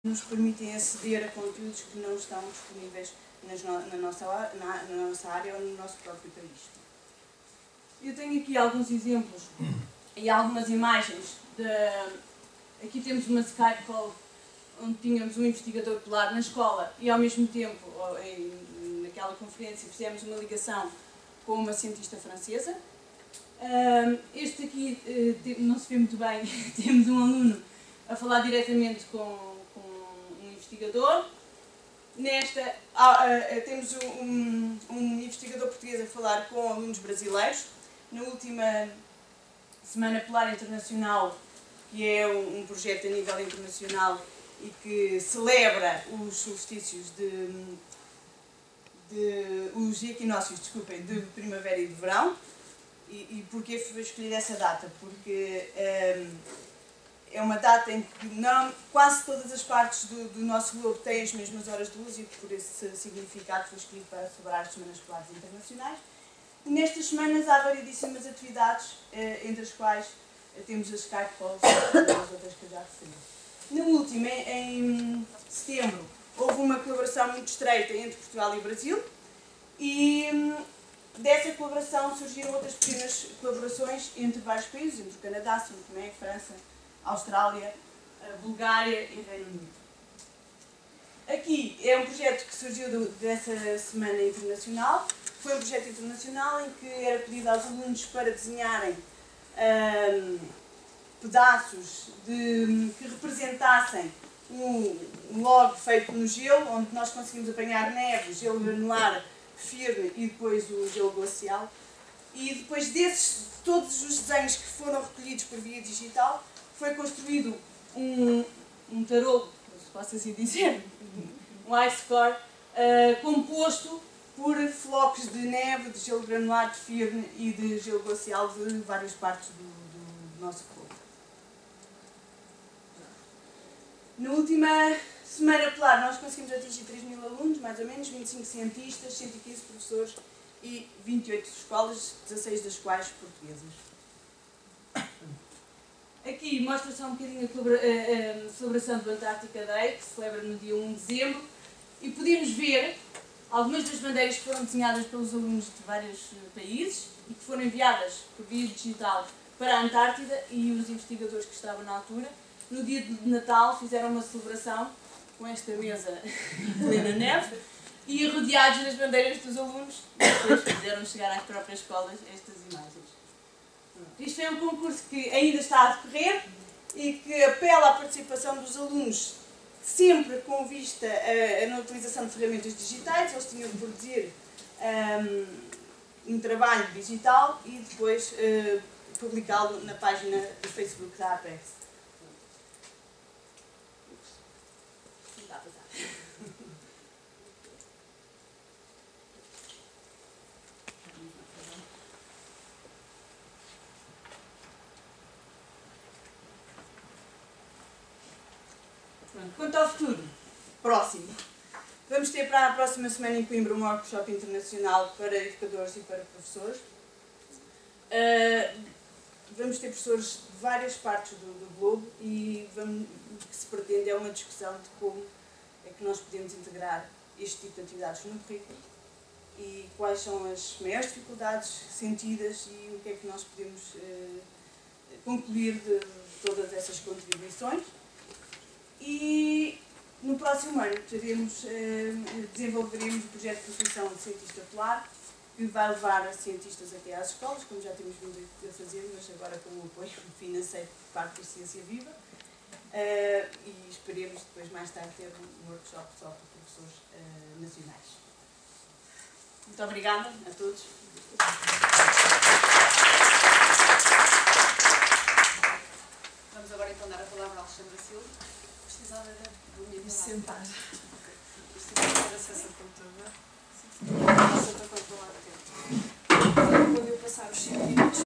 nos permitem aceder a conteúdos que não estão disponíveis na nossa área ou no nosso próprio país. Eu tenho aqui alguns exemplos e algumas imagens. Aqui temos uma Skype call onde tínhamos um investigador polar na escola e ao mesmo tempo, naquela conferência, fizemos uma ligação com uma cientista francesa. Este aqui não se vê muito bem, temos um aluno a falar diretamente com um investigador. Nesta, temos um investigador português a falar com alunos brasileiros. Na última Semana Polar Internacional, que é um projeto a nível internacional e que celebra os solstícios os equinócios, desculpem, de primavera e de verão. E porquê foi escolher essa data? Porque é uma data em que quase todas as partes do nosso globo têm as mesmas horas de luz e por esse significado foi escolhido para celebrar as Semanas Polares Internacionais. E nestas semanas há variedíssimas atividades, entre as quais temos as Skype calls e as outras que eu já referi. Na última, em setembro, houve uma colaboração muito estreita entre Portugal e Brasil e dessa colaboração surgiram outras pequenas colaborações entre vários países, entre o Canadá, São Tomé, França, Austrália, Bulgária e Reino Unido. Aqui é um projeto que surgiu dessa Semana Internacional. Foi um projeto internacional em que era pedido aos alunos para desenharem pedaços que representassem um log feito no gelo, onde nós conseguimos apanhar neve, gelo granular firme e depois o gelo glacial. E depois todos os desenhos que foram recolhidos por via digital, foi construído um tarolo, se posso assim dizer, um ice core, composto por flocos de neve, de gelo granular, de firme e de gelo glacial de várias partes do nosso globo. Na última Semana Polar nós conseguimos atingir 3.000 alunos, mais ou menos, 25 cientistas, 115 professores e 28 escolas, 16 das quais portuguesas. Aqui mostra só um bocadinho a celebração do Antarctica Day, que se celebra no dia 1 de dezembro, e podemos ver algumas das bandeiras que foram desenhadas pelos alunos de vários países e que foram enviadas por via digital para a Antártida, e os investigadores que estavam na altura, no dia de Natal, fizeram uma celebração com esta mesa em plena neve e rodeados das bandeiras dos alunos, e depois fizeram chegar às próprias escolas estas imagens. Isto é um concurso que ainda está a decorrer e que apela à participação dos alunos, sempre com vista na utilização de ferramentas digitais. Eles tinham de produzir um trabalho digital e depois publicá-lo na página do Facebook da Apex. Quanto ao futuro próximo, vamos ter para a próxima semana em Coimbra um workshop internacional para educadores e para professores. Vamos ter professores de várias partes do globo e o que se pretende é uma discussão de como é que nós podemos integrar este tipo de atividades no currículo e quais são as maiores dificuldades sentidas e o que é que nós podemos concluir de todas essas contribuições. E no próximo ano desenvolveremos o projeto de profissão de cientista polar, que vai levar cientistas até às escolas, como já temos vindo a fazer, mas agora com o apoio financeiro por parte da Ciência Viva. E esperemos depois, mais tarde, ter um workshop só para professores nacionais. Muito obrigada a todos. Vamos agora então dar a palavra ao Alexandra Silva. Precisava da minha Sentar. Precisava ter acesso ao computador. Sim, sim. Posso controlar o tempo. Quando eu passar os 5 minutos.